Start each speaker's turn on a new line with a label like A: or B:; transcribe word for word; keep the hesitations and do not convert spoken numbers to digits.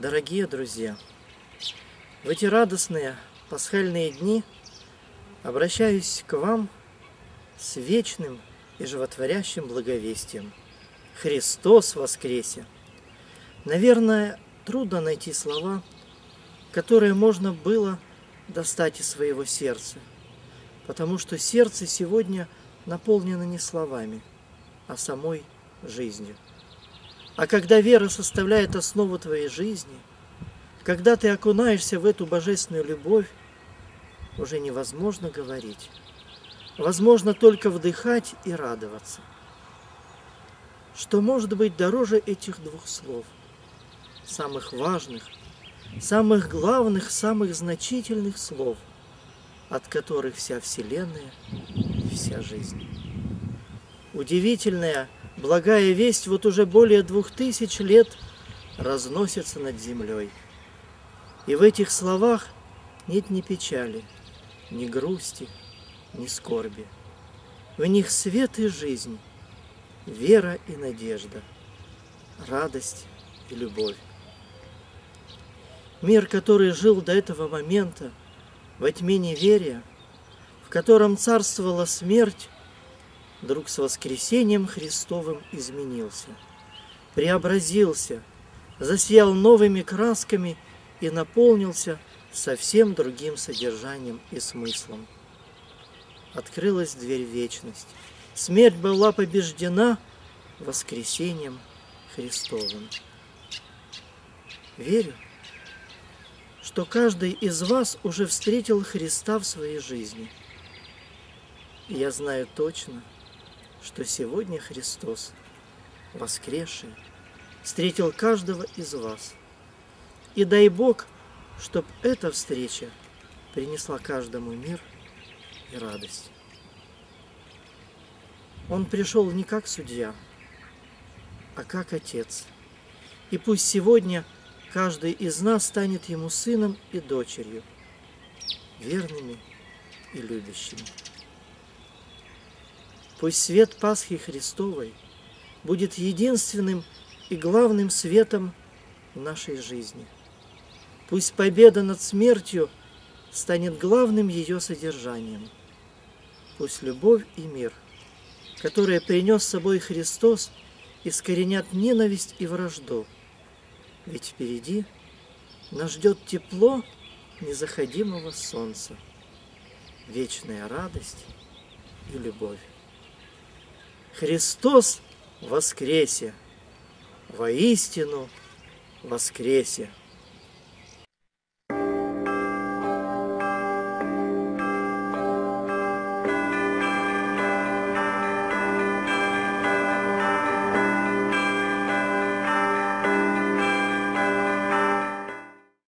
A: Дорогие друзья, в эти радостные пасхальные дни обращаюсь к вам с вечным и животворящим благовестием. Христос воскресе! Наверное, трудно найти слова, которые можно было достать из своего сердца, потому что сердце сегодня наполнено не словами, а самой жизнью. А когда вера составляет основу твоей жизни, когда ты окунаешься в эту божественную любовь, уже невозможно говорить. Возможно только вдыхать и радоваться. Что может быть дороже этих двух слов? Самых важных, самых главных, самых значительных слов, от которых вся Вселенная и вся жизнь. Удивительная, благая весть вот уже более двух тысяч лет разносится над землей. И в этих словах нет ни печали, ни грусти, ни скорби. В них свет и жизнь, вера и надежда, радость и любовь. Мир, который жил до этого момента во тьме неверия, в котором царствовала смерть, вдруг с воскресением Христовым изменился, преобразился, засиял новыми красками и наполнился совсем другим содержанием и смыслом. Открылась дверь в вечность. Смерть была побеждена воскресением Христовым. Верю, что каждый из вас уже встретил Христа в своей жизни. И я знаю точно, что сегодня Христос, воскресший, встретил каждого из вас. И дай Бог, чтобы эта встреча принесла каждому мир и радость. Он пришел не как судья, а как Отец. И пусть сегодня каждый из нас станет Ему сыном и дочерью, верными и любящими. Пусть свет Пасхи Христовой будет единственным и главным светом в нашей жизни. Пусть победа над смертью станет главным ее содержанием. Пусть любовь и мир, которые принес с собой Христос, искоренят ненависть и вражду. Ведь впереди нас ждет тепло незаходимого солнца, вечная радость и любовь. Христос воскресе! Воистину воскресе!